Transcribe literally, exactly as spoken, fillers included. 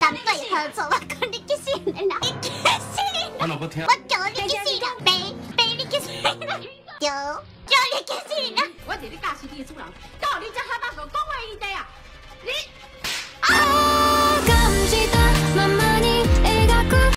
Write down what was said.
三对合作，我讲你去死人啦！你去死人！ 我哪不听？ 我叫你去死人！白白你去死人！叫叫你去死人！ 我是你教司机的主人，到你这哈巴个讲话伊地啊！你。